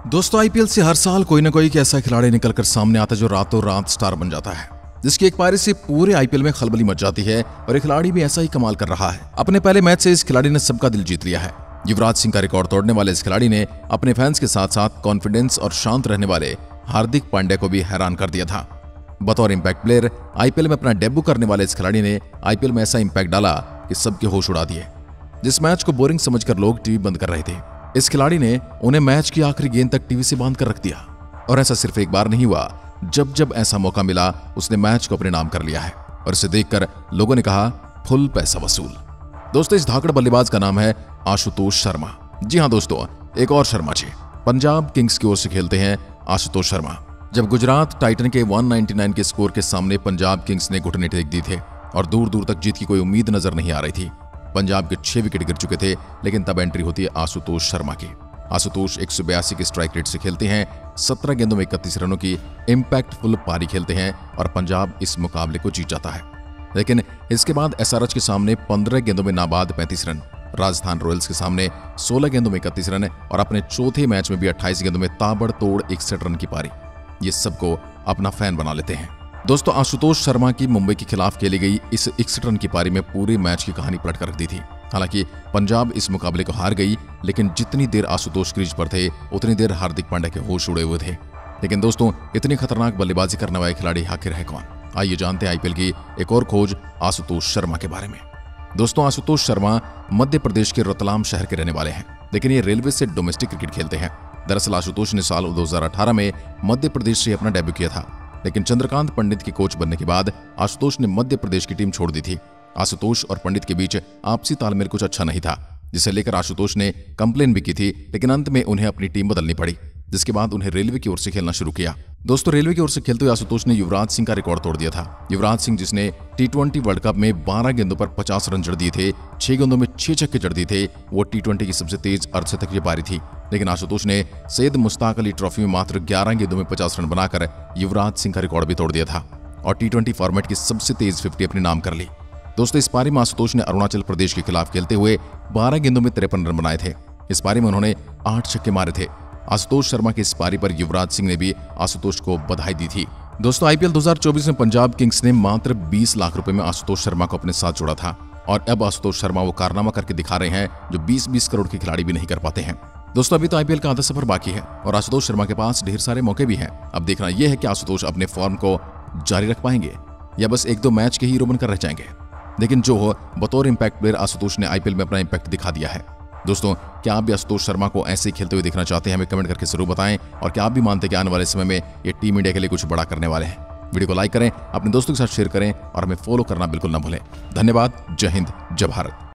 दोस्तों आईपीएल से हर साल कोई ना कोई ऐसा खिलाड़ी निकलकर सामने आता है जो रातों रात स्टार बन जाता है, जिसकी एक पारी से पूरे आईपीएल में खलबली मच जाती है। और ये खिलाड़ी भी ऐसा ही कमाल कर रहा है। अपने पहले मैच से इस खिलाड़ी ने सबका दिल जीत लिया है। युवराज सिंह का रिकॉर्ड तोड़ने वाले इस खिलाड़ी ने अपने फैंस के साथ साथ कॉन्फिडेंस और शांत रहने वाले हार्दिक पांड्या को भी हैरान कर दिया था। बतौर इंपैक्ट प्लेयर आईपीएल में अपना डेब्यू करने वाले इस खिलाड़ी ने आईपीएल में ऐसा इंपैक्ट डाला कि सबके होश उड़ा दिए। जिस मैच को बोरिंग समझकर लोग टीवी बंद कर रहे थे, इस खिलाड़ी ने उन्हें मैच की आखिरी गेंद तक टीवी से बांध कर रख दिया। और ऐसा सिर्फ एक बार नहीं हुआ, जब जब ऐसा मौका मिला उसने मैच को अपने नाम कर लिया है। और इसे देखकर लोगों ने कहा फुल पैसा वसूल। दोस्तों इस धाकड़ बल्लेबाज का नाम है आशुतोष शर्मा। जी हाँ दोस्तों, एक और शर्मा जी पंजाब किंग्स की ओर से खेलते हैं आशुतोष शर्मा। जब गुजरात टाइटन के 199 के स्कोर के सामने पंजाब किंग्स ने घुटने टेक दी थे और दूर दूर तक जीत की कोई उम्मीद नजर नहीं आ रही थी। पंजाब के 6 विकेट गिर चुके थे, लेकिन तब एंट्री होती है आशुतोष शर्मा की। आशुतोष 182 के स्ट्राइक रेट से खेलते हैं, 17 गेंदों में 31 रनों की इंपैक्टफुल पारी खेलते हैं और पंजाब इस मुकाबले को जीत जाता है। लेकिन इसके बाद एसआरएच के सामने 15 गेंदों में नाबाद 35 रन, राजस्थान रॉयल्स के सामने 16 गेंदों में 31 रन और अपने चौथे मैच में भी 28 गेंदों में ताबड़तोड़ 61 रन की पारी। ये सबको अपना फैन बना लेते हैं। दोस्तों आशुतोष शर्मा की मुंबई के खिलाफ खेली गई इस 61 रन की पारी में पूरे मैच की कहानी पलट कर रख दी थी। हालांकि पंजाब इस मुकाबले को हार गई, लेकिन जितनी देर आशुतोष क्रीज पर थे उतनी देर हार्दिक पांड्या के होश उड़े हुए थे। लेकिन दोस्तों इतनी खतरनाक बल्लेबाजी करने वाले खिलाड़ी आखिर है कौन? आइए जानते हैं आईपीएल की एक और खोज आशुतोष शर्मा के बारे में। दोस्तों आशुतोष शर्मा मध्य प्रदेश के रतलाम शहर के रहने वाले हैं, लेकिन ये रेलवे से डोमेस्टिक क्रिकेट खेलते हैं। दरअसल आशुतोष ने साल 2018 में मध्य प्रदेश से अपना डेब्यू किया था, लेकिन चंद्रकांत पंडित के कोच बनने के बाद आशुतोष ने मध्य प्रदेश की टीम छोड़ दी थी। आशुतोष और पंडित के बीच आपसी तालमेल कुछ अच्छा नहीं था, जिसे लेकर आशुतोष ने कंप्लेन भी की थी, लेकिन अंत में उन्हें अपनी टीम बदलनी पड़ी, जिसके बाद उन्हें रेलवे की ओर से खेलना शुरू किया। दोस्तों रेलवे की ओर से खेलते हुए आशुतोष ने युवराज सिंह का रिकॉर्ड तोड़ दिया था। युवराज सिंह जिसने T20 वर्ल्ड कप में 12 गेंदों पर 50 रन जड़ दिए थे, 6 गेंदों में 6 छक्के जड़ दिए थे, वो T20 की सबसे तेज अर्धशतक की पारी थी। लेकिन आशुतोष ने सैयद मुश्ताक अली ट्रॉफी में मात्र 11 गेंदों में 50 रन बनाकर युवराज सिंह का रिकॉर्ड भी तोड़ दिया था और T20 फॉर्मेट की सबसे तेज 50 अपने नाम कर ली। दोस्तों इस पारी में आशुतोष ने अरुणाचल प्रदेश के खिलाफ खेलते हुए 12 गेंदों में 53 रन बनाए थे। इस पारी में उन्होंने 8 छक्के मारे थे। आशुतोष शर्मा की इस पारी पर युवराज सिंह ने भी आशुतोष को बधाई दी थी। दोस्तों आईपीएल 2024 में पंजाब किंग्स ने मात्र 20 लाख रुपए में आशुतोष शर्मा को अपने साथ जोड़ा था और अब आशुतोष शर्मा वो कारनामा करके दिखा रहे हैं जो 20-20 करोड़ के खिलाड़ी भी नहीं कर पाते हैं। दोस्तों अभी तो आईपीएल का आधा सफर बाकी है और आशुतोष शर्मा के पास ढेर सारे मौके भी हैं। अब देखना यह है कि आशुतोष अपने फॉर्म को जारी रख पाएंगे या बस 1-2 मैच के हीरो बनकर रह जाएंगे। लेकिन जो हो, बतौर इंपैक्ट प्लेयर आशुतोष ने आईपीएल में अपना इंपैक्ट दिखा दिया है। दोस्तों क्या आप भी आशुतोष शर्मा को ऐसे ही खेलते हुए देखना चाहते हैं? हमें कमेंट करके जरूर बताएं। और क्या आप भी मानते हैं कि आने वाले समय में ये टीम इंडिया के लिए कुछ बड़ा करने वाले हैं? वीडियो को लाइक करें, अपने दोस्तों के साथ शेयर करें और हमें फॉलो करना बिल्कुल ना भूलें। धन्यवाद। जय हिंद, जय भारत।